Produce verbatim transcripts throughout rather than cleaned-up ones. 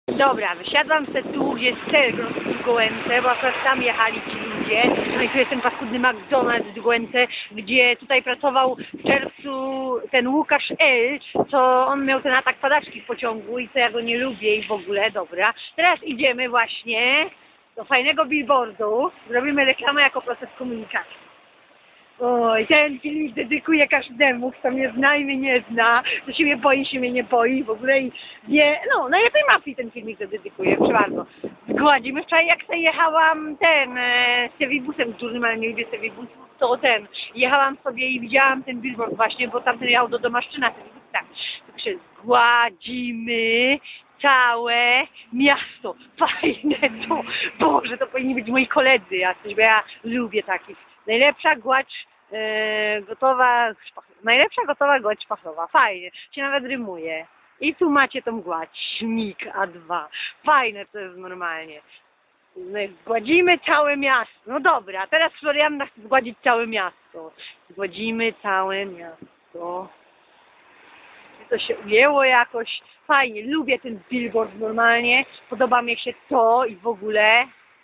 Dobra, wysiadłam se tu, gdzie jest Selgros w Gołęce, bo akurat tam jechali ci ludzie. No i tu jest ten paskudny McDonald's w Gołęce, gdzie tutaj pracował w czerwcu ten Łukasz L., co on miał ten atak padaczki w pociągu i co ja go nie lubię i w ogóle, dobra. Teraz idziemy właśnie do fajnego billboardu, zrobimy reklamę jako proces komunikacji. Oj, ten filmik dedykuję każdemu, kto mnie zna i mnie nie zna, kto się mnie boi, się mnie nie boi, w ogóle i wie, no, najlepiej mafii ten filmik dedykuję, proszę bardzo. Zgładzimy wczoraj, jak sobie jechałam ten, e, z Sewibusem dużym, ale nie lubię Sewibusów, to ten, jechałam sobie i widziałam ten billboard właśnie, bo tamten jechał do Domaszczyna, Sewibus, tak, także zgładzimy całe miasto, fajne to, Boże, to powinni być moi koledzy jacyś, bo ja lubię takich. Najlepsza gładź e, gotowa, szpachlowa. Najlepsza gotowa gładź szpachlowa. Fajnie, się nawet rymuje. I tu macie tą gładź, śmig A dwa. Fajne to jest normalnie. No, zgładzimy całe miasto. No dobra, teraz Florianna chce zgładzić całe miasto. Zgładzimy całe miasto. To się ujęło jakoś. Fajnie, lubię ten billboard normalnie. Podoba mi się to i w ogóle.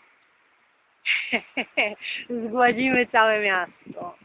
Zgładzimy całe miasto.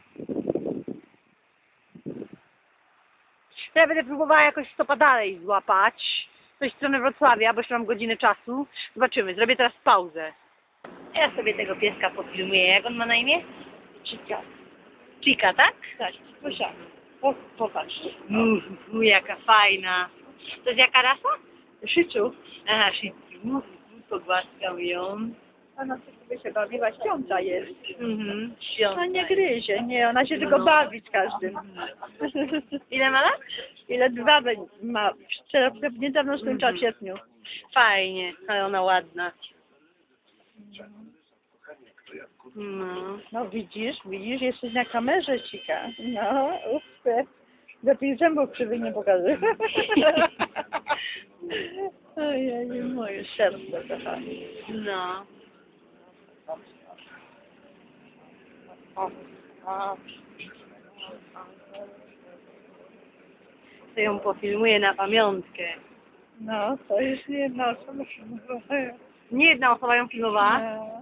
Ja będę próbowała jakoś stopa dalej złapać. Coś w stronę Wrocławia, bo jeszcze mam godzinę czasu. Zobaczymy, zrobię teraz pauzę. Ja sobie tego pieska pofilmuję. Jak on ma na imię? Chica. Chica, tak? Tak, słyszałam. O, popatrz. Uuu, jaka fajna. To jest jaka rasa? Szycu. Aha, Shih Tzu. Pogłaskał ją. Ona sobie się bawiła, świąta jest. Mhm. Ona nie gryzie, nie, ona się tylko bawi z każdym. Ile ma lat? Ile dwa ma, niedawno skończyła w sierpniu. Fajnie, ale ona ładna. No. No widzisz, widzisz, jesteś na kamerze, Cika. No, uff, lepiej zębów krzywych nie pokazuj. Ojej, moje serce, kochanie. No. To ją pofilmuję na pamiątkę. No, to jest nie jedna osoba. Nie jedna osoba ją filmowała, No.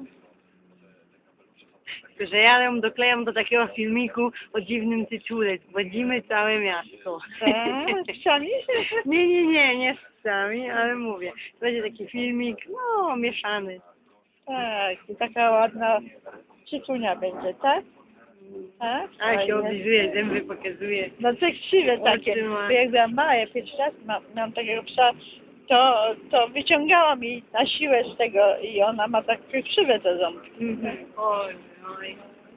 tylko że ja ją doklejam do takiego filmiku o dziwnym tytule. Zgładzimy całe miasto. Tak, psami? Nie, nie, nie, nie z psami, ale mówię. To będzie taki filmik, no, mieszany. Tak, i taka ładna cycunia będzie, tak? Tak? A się Fajnie. oblizuje, zęby pokazuje. No te krzywe takie, Otrzyma. bo jak byłam mała, ja pierwszy raz mam, mam takiego psa, to, to wyciągałam jej na siłę z tego i ona ma takie krzywe te ząbki. Mhm. Oj, oj.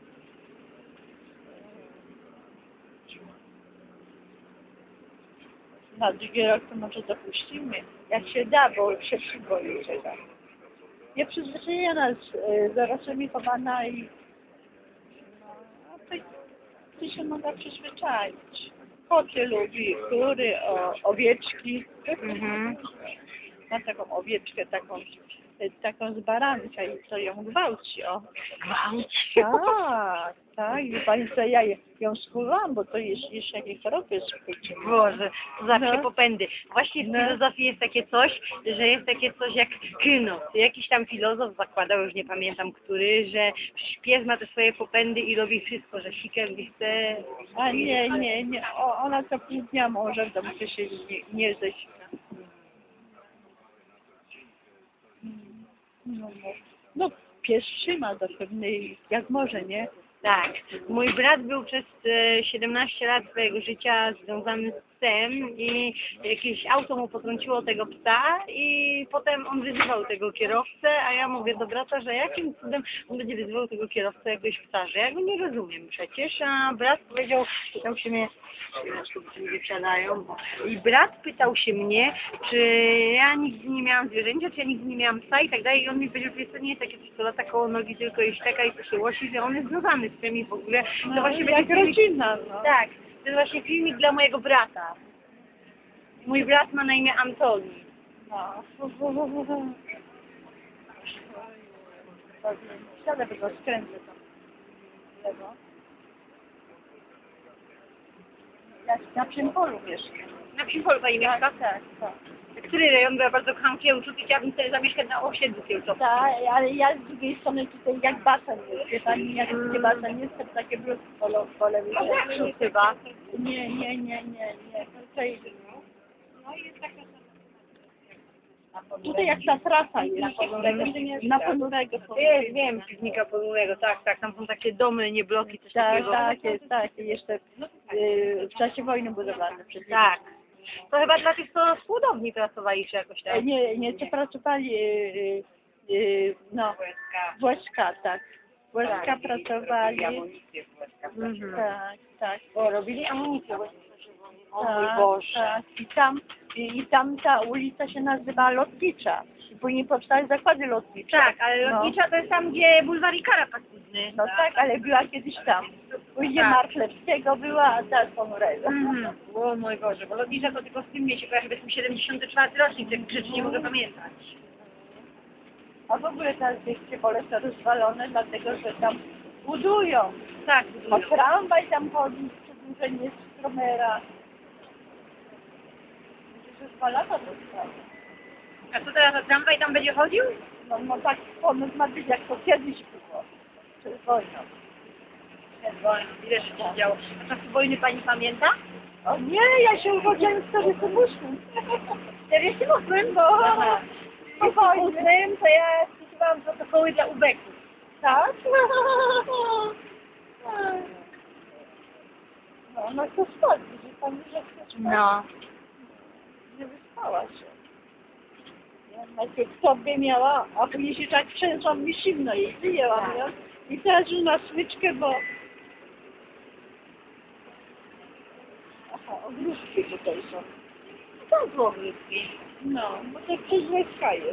Na drugi rok to może dopuścimy, jak się da, bo się przyboi czeka. Nieprzyzwyczajona, z, y, dorosłymi chowana i no, a to, to się można przyzwyczaić. Koty lubi, kury, o, owieczki. Mhm. Ma taką owieczkę, taką, y, taką z baranka i to ją gwałci, o. Gwałci. Tak, tak, i pani co, ja je- ją schowałam, bo to jest jeszcze jakieś choroby słuchajcie. Boże, to zawsze No. popędy. Właśnie w No. filozofii jest takie coś, że jest takie coś jak kynos. Jakiś tam filozof zakładał, już nie pamiętam który, że pies ma te swoje popędy i robi wszystko, że sika gdy chce. A nie, nie, nie, o, ona to pół dnia może w domu się nie, nie zesika. No, no, no, pies trzyma do pewnej, jak może, nie? Tak. Mój brat był przez e, siedemnaście lat swojego życia związany z psem i jakieś auto mu potrąciło tego psa i potem on wyzywał tego kierowcę, a ja mówię do brata, że jakim cudem on będzie wyzywał tego kierowcę jakiegoś psa, że ja go nie rozumiem przecież, a brat powiedział, pytał się mnie, ludzie wsiadają, i brat pytał się mnie, czy ja nigdy nie miałam zwierzęcia, czy ja nigdy nie miałam psa i tak dalej i on mi powiedział, że to nie jest takie coś, co lata koło nogi, tylko jest taka i to się łosi, że on jest związany z tym i w ogóle. To No, właśnie jak będzie filmik, rodzina, no. tak, to jest właśnie filmik dla mojego brata. Mój brat ma na imię Antoni. No. Wsiadę, bo go skręcę tam. Lewo. Ja na Przympolu mieszkam. Na Przypolu pani mieszka? Tak, tak, tak. Który rejon? Bo ja bardzo kocham Kiełczuk i chciałabym sobie zamieszkać na osiedlu Kiełczowskim. Tak, ale ja z drugiej strony tutaj jak basen jest, wie pani, jak gdzie basen jest, to takie bloki polo, pole A Zakrzów chyba. Nie, nie, nie, nie, nie. Tutaj, tutaj jak ta trasa jest, na Ponurego. Jest, wiem, piwnika Ponurego, tak, tak, tam są takie domy, nie bloki, coś Tak, takiego. tak, jest, tak. I jeszcze y, w czasie wojny budowlane przecież. Tak. To chyba dla tych, co z budowni pracowali czy jakoś tak. Nie, nie, co pracowali, y, y, no, w Ł S K, tak. W Ł S K pracowali, Mhm. tak, tak. O, robili amunicję. O mój Tak, Boże. tak. I tam, i, i tam ta ulica się nazywa Lotnicza. I później powstały zakłady lotnicze. Tak, ale lotnicza to jest tam, gdzie bulwar Ikara paskudny. No tak, ale była kiedyś tam. Później Tak. Marchlewskiego była, a teraz Ponurego. Mhm. O mój Boże, bo lotnicza to tylko z tym mnie się kojarzy, bo jestem siedemdziesiąty czwarty rocznik, tych rzeczy nie mogę pamiętać. A w ogóle teraz jest pole są rozwalone, dlatego że tam budują. Tak, A tramwaj tam chodzi, przedłużenie stromera. Rozwalana to sprawa. A co teraz, a tramwaj tam będzie chodził? No, no tak ponoć ma być, jak to kiedyś było. Przed wojną. Przed wojną, ile się działo. A czasy wojny pani pamięta? O nie, ja się urodziłem w czterdziestym ósmym, bo Aha. po W wojnie. ósmym to ja spisywałam protokoły dla ubeków. Tak? No, no to spać, że pani, że chce spać. No. Nie wyspała się. Ja najpierw sobie miała, a później się tak trzęsą mi zimno i wyjęłam ją. I teraz już na smyczkę, bo... Aha, ogródki tutaj są. Są tu ogródki. No, bo to przez łezka jest.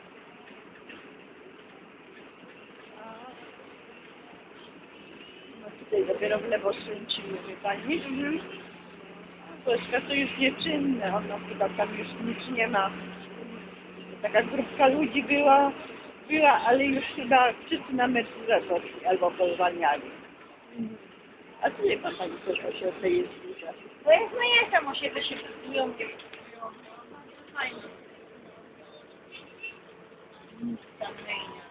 No tutaj dopiero w lewo skręcimy, wie pani. Mhm. Łezka to już nieczynne, ono chyba tam już nic nie ma. Taka grupka ludzi była, była, ale już chyba wszyscy na emeryturę poszli albo pozwalniali. A tu nie ma pani coś o siebie jest duża. To jest, no jest tam osiedle się budują, gdzie budują. Fajnie. Nic tam nie idzie.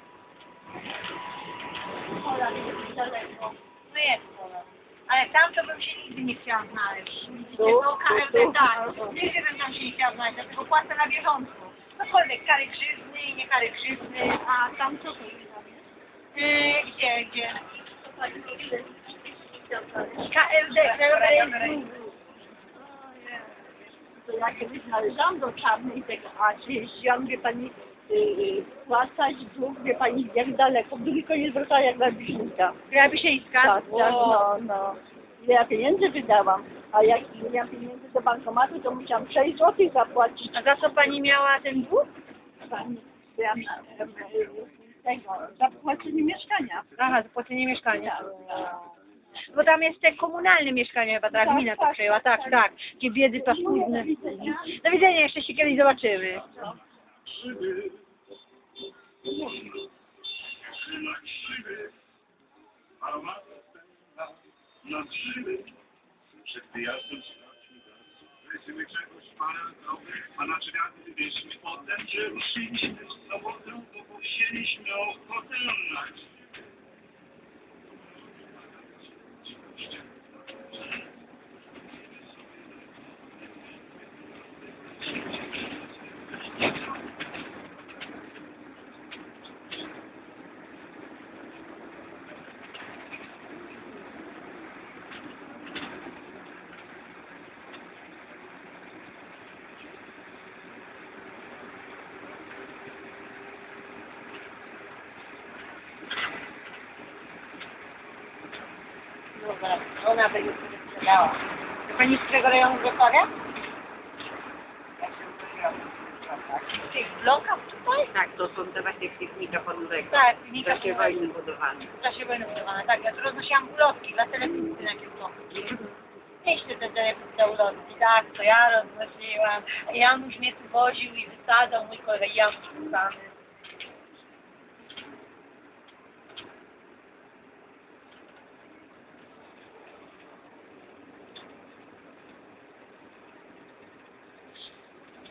Pola nie jest daleko. No jest pola. Ale tam to bym się nigdy nie chciała znaleźć. Widzicie, Tu? to K R Tu, D tu? tak. Nigdy bym tam się nie chciała znaleźć, dlatego płacę na bieżąco. Cokolwiek, kary grzywny i nie kary grzywny, a tam co to jest? Yy, gdzie, gdzie? K R D, Krajowy Rejestr. To ja kiedyś należałam do czarnej tego, a czy jeździłam, wie pani, yy, płacać dług, wie pani, jak daleko, w drugi koniec wraca jak na Wiśnika. Grabisieńska? Tak, tak, no, no. Ile ja pieniędzy wydałam, a jak nie miałam pieniędzy do bankomatu, to musiałam sześć złotych zapłacić. A za co pani miała ten dług? Pani, ja, em, tego, za płacenie mieszkania. Aha, zapłacenie mieszkania. Tak. Bo tam jest te komunalne mieszkania chyba, ta Tak, gmina to tak, przejęła, tak, tak. tak. Takie biedy paskudne. Do widzenia, jeszcze się kiedyś zobaczymy. Trzymać szyby, aromat na szyby, przed wyjazdem sprawdźmy gazu. Weźmy czegoś parę drobnych, a na drzwiach wywieźmy potem, że ruszyliśmy z sobotą, bo musieliśmy ochotę na Dobra, ona by już nie sprzedała. To pani z którego rejonu Wrocławia? W tych blokach tutaj? Tak, to są te właśnie piwnika Ponurego. Tak, W klinika czasie wojny budowane. W czasie wojny budowane, tak. Ja tu roznosiłam ulotki dla telewizji na kiełkowie. Nieście te telewizji te ulotki, tak, to ja roznosiłam. Janusz mnie tu woził i wysadzał, mój kolega Janusz wysadzany.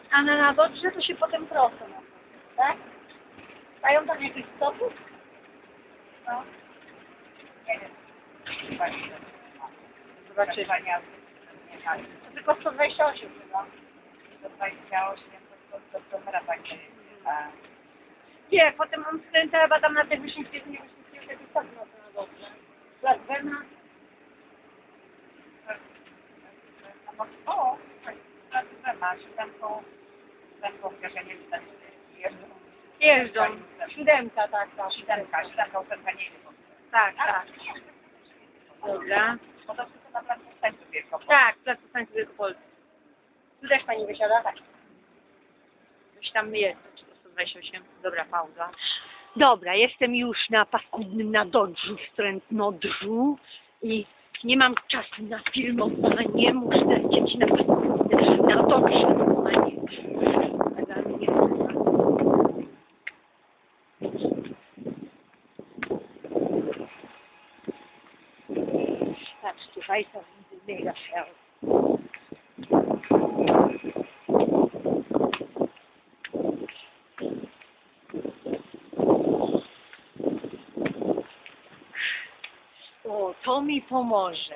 A na Nadodrze to się potem prosto na to, tak? Mają tam jakieś stopy? No. Nie wiem. Zobaczymy. To tylko sto dwadzieścia osiem chyba. sto dwadzieścia osiem to to kamera będzie. Nie, potem on skręca chyba tam na te Wyszyńskie, nie Wyszyńskie, takie stopy na to Nadodrze. Las Werna. O, tak, masz, tam są, tam są wrażenie, że tam jeżdżą. Jeżdżą. Siódemka, tak, tak. Siódemka, siódemka, ósemka nie jedzie. Tak, tak. Dobra. Bo to wszystko na placu Stańcu Wielkopolskim. Tak, plac Stańcu Wielkopolski. Tu też pani wysiada? Tak. Coś tam jest, czy to sto dwadzieścia osiem. Dobra, pauza. Dobra, jestem już na paskudnym Nadodrzu, Wstrętnodrzu i nie mam czasu na filmowanie, muszę lecieć na paskudnym Nadodrze normalnie. Dla mnie. Patrzcie, Państwo, widzę mega szał. O, to mi pomoże.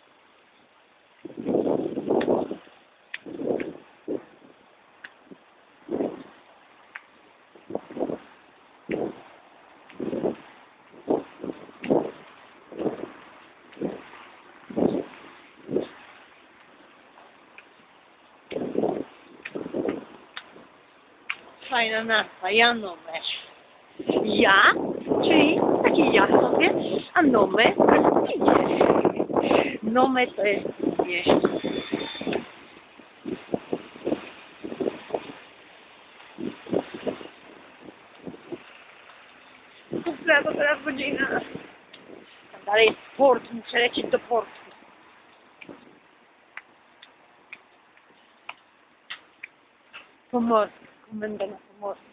Fajna nazwa, Janome. Ja, czyli taki ja sobie, a Nome to jest imię. Nome to jest imię. Która to teraz godzina? Tam dalej jest port, muszę lecieć do portu. Pomorska, komenda na Pomorsku.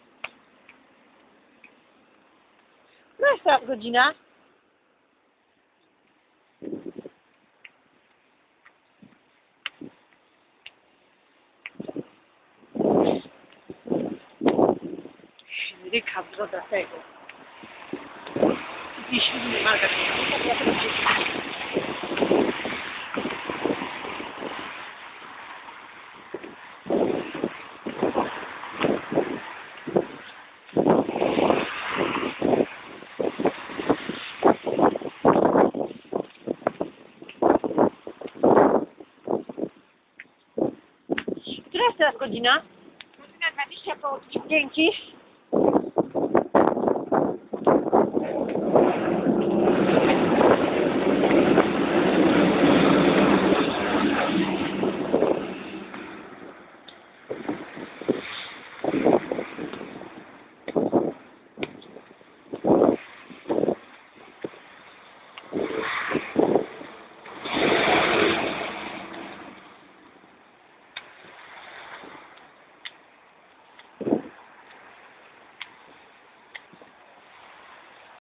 No jest teraz godzina. Ryka broda tego. I silny magazyn. Która jest teraz godzina? Godzina dwadzieścia po Dzięki.